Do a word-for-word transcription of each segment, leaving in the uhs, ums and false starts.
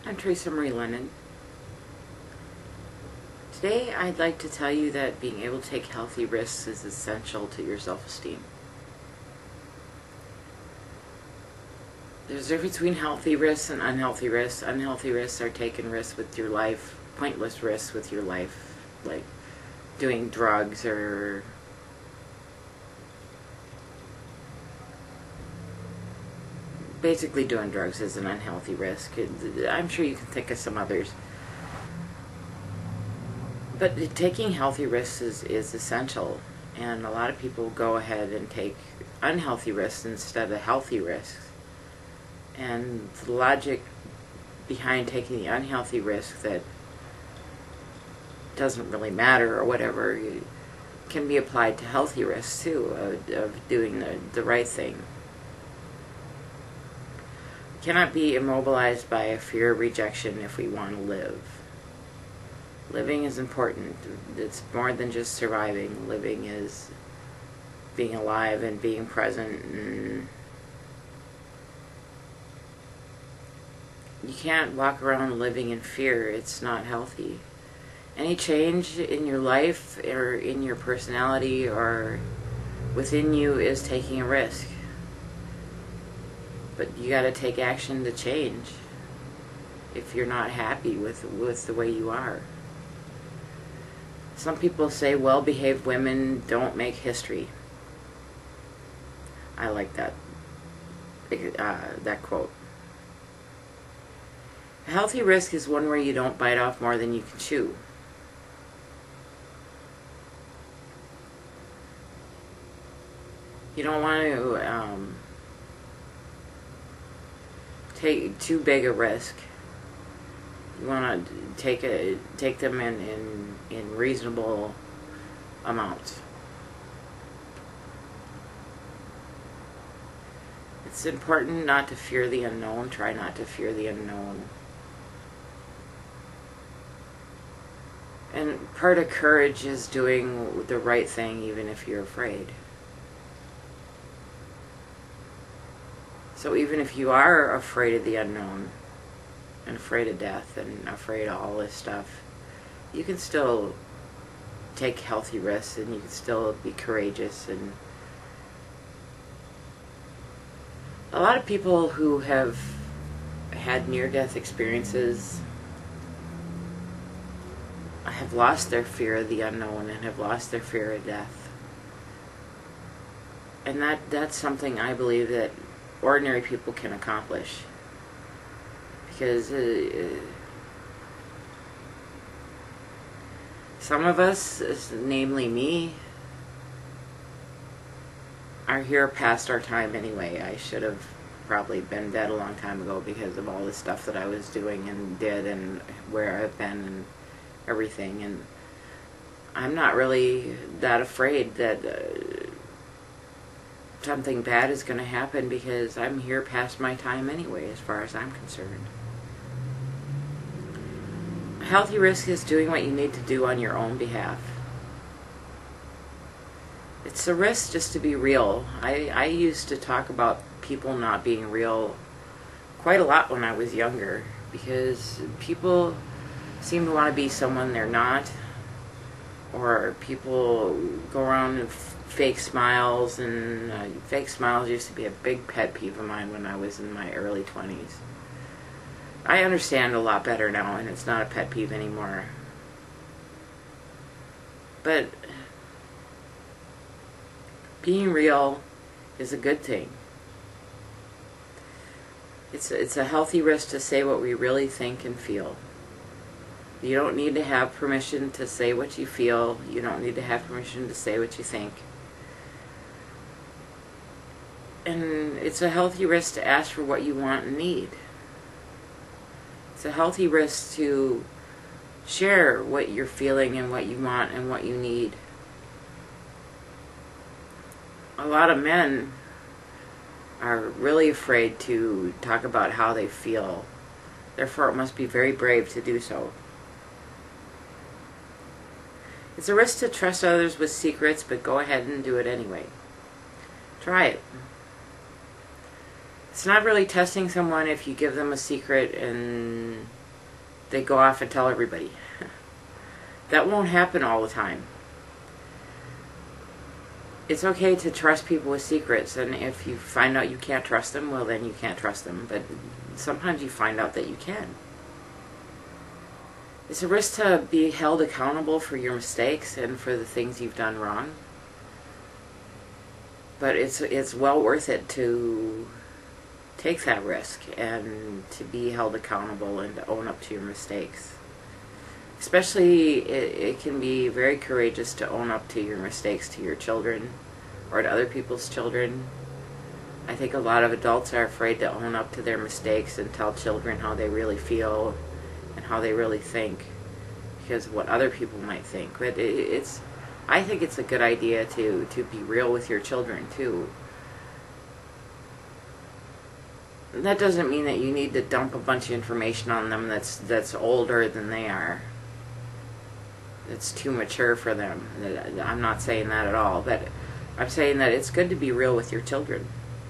I'm Teresa Marie Lennon. Today I'd like to tell you that being able to take healthy risks is essential to your self-esteem. There's a difference between healthy risks and unhealthy risks. Unhealthy risks are taking risks with your life, pointless risks with your life, like doing drugs or basically doing drugs is an unhealthy risk. I'm sure you can think of some others. But taking healthy risks is, is essential, and a lot of people go ahead and take unhealthy risks instead of healthy risks. And the logic behind taking the unhealthy risk that doesn't really matter or whatever can be applied to healthy risks too, of, of doing the, the right thing. We cannot be immobilized by a fear of rejection if we want to live. Living is important. It's more than just surviving. Living is being alive and being present. And you can't walk around living in fear. It's not healthy. Any change in your life or in your personality or within you is taking a risk. But you got to take action to change if you're not happy with, with the way you are. Some people say well-behaved women don't make history. I like that uh, that quote. A healthy risk is one where you don't bite off more than you can chew. You don't want to um, take too big a risk. You want to take a take them in, in in reasonable amounts. It's important not to fear the unknown. Try not to fear the unknown. And part of courage is doing the right thing even if you're afraid. So even if you are afraid of the unknown, and afraid of death, and afraid of all this stuff, you can still take healthy risks, and you can still be courageous. And a lot of people who have had near-death experiences have lost their fear of the unknown and have lost their fear of death. And that that's something I believe that ordinary people can accomplish. Because uh, some of us, namely me, are here past our time anyway. I should have probably been dead a long time ago because of all the stuff that I was doing and did and where I've been and everything. And I'm not really that afraid that uh, something bad is going to happen because I'm here past my time anyway, as far as I'm concerned. A healthy risk is doing what you need to do on your own behalf. It's a risk just to be real. I, I used to talk about people not being real quite a lot when I was younger, because people seem to want to be someone they're not, or people go around with fake smiles, and uh, fake smiles used to be a big pet peeve of mine when I was in my early twenties. I understand a lot better now, and it's not a pet peeve anymore. But being real is a good thing. It's a, it's a healthy risk to say what we really think and feel. You don't need to have permission to say what you feel. You don't need to have permission to say what you think. And it's a healthy risk to ask for what you want and need. It's a healthy risk to share what you're feeling and what you want and what you need. A lot of men are really afraid to talk about how they feel. Therefore, it must be very brave to do so. It's a risk to trust others with secrets, but go ahead and do it anyway. Try it. It's not really testing someone if you give them a secret and they go off and tell everybody. That won't happen all the time. It's okay to trust people with secrets, and if you find out you can't trust them, well, then you can't trust them. But sometimes you find out that you can. It's a risk to be held accountable for your mistakes and for the things you've done wrong. But it's it's well worth it to take that risk and to be held accountable and to own up to your mistakes. Especially, it, it can be very courageous to own up to your mistakes to your children or to other people's children. I think a lot of adults are afraid to own up to their mistakes and tell children how they really feel and how they really think because of what other people might think. But it, it's, I think it's a good idea to, to be real with your children too. That doesn't mean that you need to dump a bunch of information on them that's that's older than they are. It's too mature for them. I'm not saying that at all, but I'm saying that it's good to be real with your children.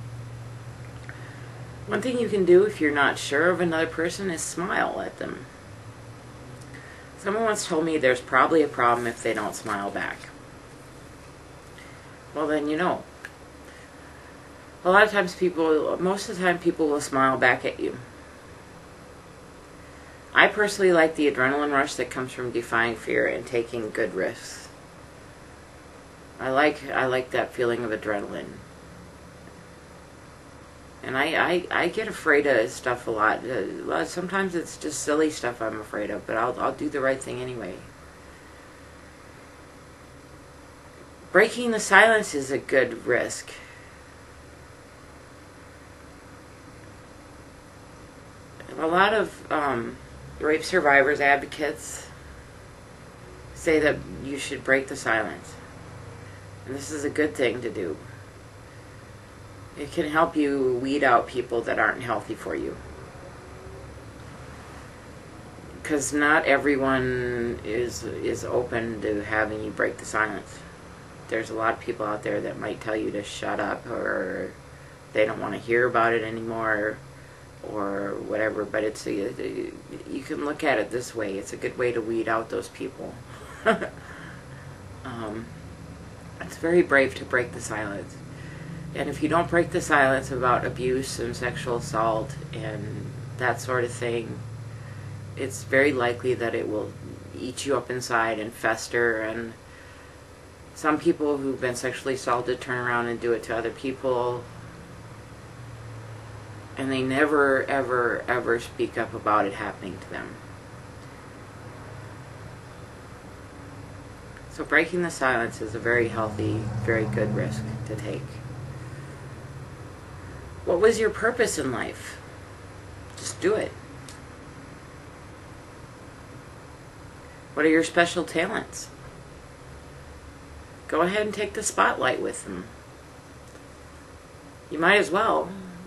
One thing you can do if you're not sure of another person is smile at them. Someone once told me there's probably a problem if they don't smile back. Well, then you know. A lot of times people, most of the time people will smile back at you. I personally like the adrenaline rush that comes from defying fear and taking good risks. I like I like that feeling of adrenaline. And I, I, I get afraid of stuff a lot. Uh, sometimes it's just silly stuff I'm afraid of, but I'll I'll do the right thing anyway. Breaking the silence is a good risk. A lot of um, rape survivors advocates say that you should break the silence. And this is a good thing to do. It can help you weed out people that aren't healthy for you. Because not everyone is is open to having you break the silence. There's a lot of people out there that might tell you to shut up, or they don't want to hear about it anymore, or whatever. But it's a, you can look at it this way. It's a good way to weed out those people. um, it's very brave to break the silence. And if you don't break the silence about abuse and sexual assault and that sort of thing, it's very likely that it will eat you up inside and fester. And some people who've been sexually assaulted turn around and do it to other people. And they never, ever, ever speak up about it happening to them. So breaking the silence is a very healthy, very good risk to take. What was your purpose in life? Just do it. What are your special talents? Go ahead and take the spotlight with them. You might as well.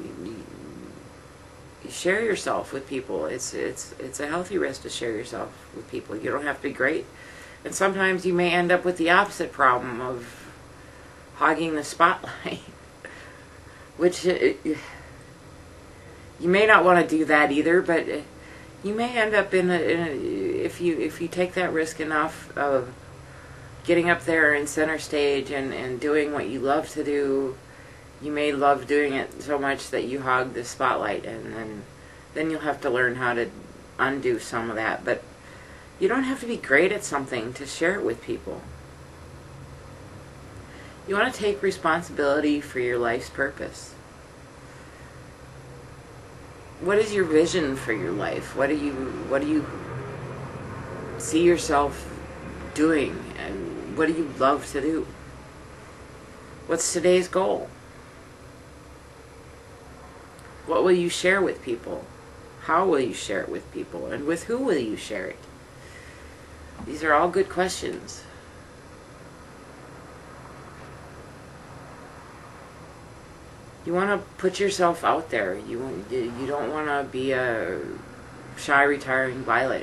Share yourself with people. It's it's it's a healthy risk to share yourself with people. You don't have to be great. And sometimes you may end up with the opposite problem of hogging the spotlight. Which, uh, you may not want to do that either, but you may end up in a, in a, if you if you take that risk enough of getting up there in center stage and, and doing what you love to do, you may love doing it so much that you hog the spotlight, and then, then you'll have to learn how to undo some of that. But you don't have to be great at something to share it with people. You want to take responsibility for your life's purpose. What is your vision for your life? What do you what do you see yourself doing? And what do you love to do? What's today's goal? What will you share with people? How will you share it with people? And with who will you share it? These are all good questions. You want to put yourself out there. You you don't want to be a shy, retiring violet.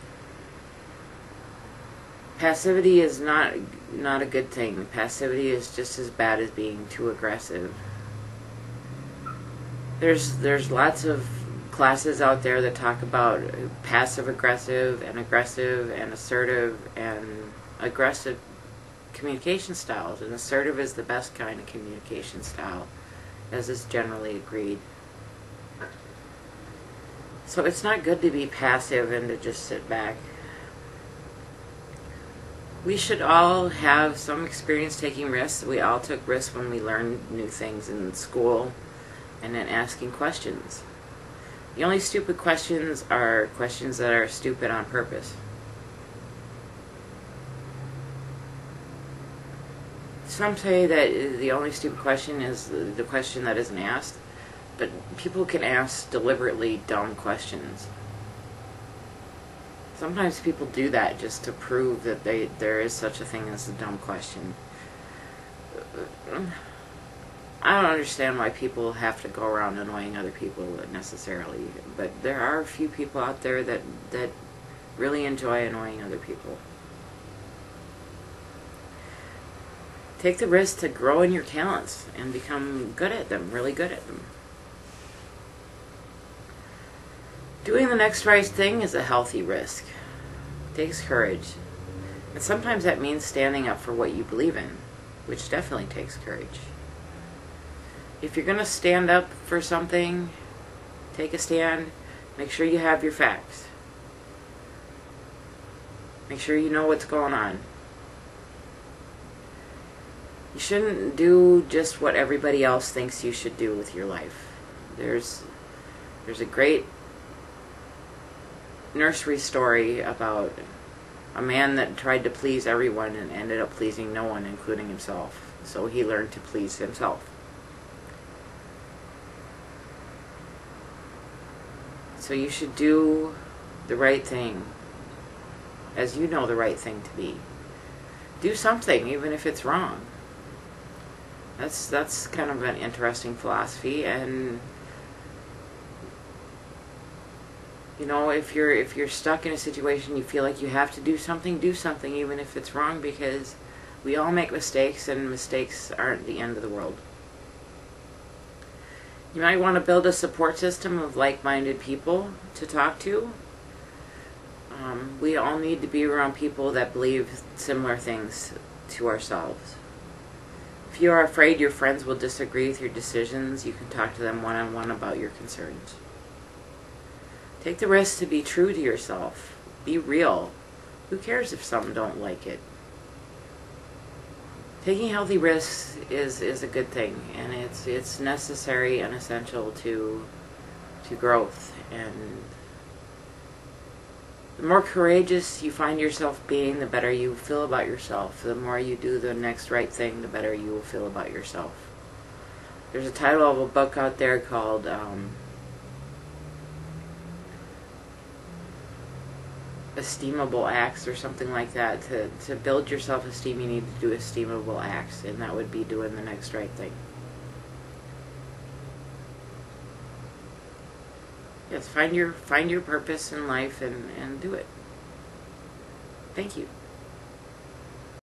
Passivity is not not a good thing. Passivity is just as bad as being too aggressive. There's there's lots of classes out there that talk about passive aggressive and aggressive and assertive and aggressive communication styles, and assertive is the best kind of communication style, as is generally agreed. So it's not good to be passive and to just sit back. We should all have some experience taking risks. We all took risks when we learned new things in school and in asking questions. The only stupid questions are questions that are stupid on purpose. Some say that the only stupid question is the question that isn't asked, but people can ask deliberately dumb questions. Sometimes people do that just to prove that they there is such a thing as a dumb question. I don't understand why people have to go around annoying other people necessarily, but there are a few people out there that, that really enjoy annoying other people. Take the risk to grow in your talents and become good at them, really good at them. Doing the next right thing is a healthy risk. It takes courage. And sometimes that means standing up for what you believe in, which definitely takes courage. If you're going to stand up for something, take a stand, make sure you have your facts. Make sure you know what's going on. You shouldn't do just what everybody else thinks you should do with your life. There's there's a great nursery story about a man that tried to please everyone and ended up pleasing no one, including himself. So he learned to please himself. So you should do the right thing as you know the right thing to be. Do something, even if it's wrong. That's that's kind of an interesting philosophy, and you know, if you're if you're stuck in a situation you feel like you have to do something, do something even if it's wrong, because we all make mistakes and mistakes aren't the end of the world. You might want to build a support system of like-minded people to talk to. Um, we all need to be around people that believe similar things to ourselves. If you are afraid your friends will disagree with your decisions, you can talk to them one-on-one about your concerns. Take the risk to be true to yourself. Be real. Who cares if some don't like it? Taking healthy risks is, is a good thing, and it's it's necessary and essential to to growth. And the more courageous you find yourself being, the better you feel about yourself. The more you do the next right thing, the better you will feel about yourself. There's a title of a book out there called um, Esteemable Acts or something like that. To, to build your self-esteem, you need to do esteemable acts, and that would be doing the next right thing. Yes, find your find your purpose in life and, and do it. Thank you.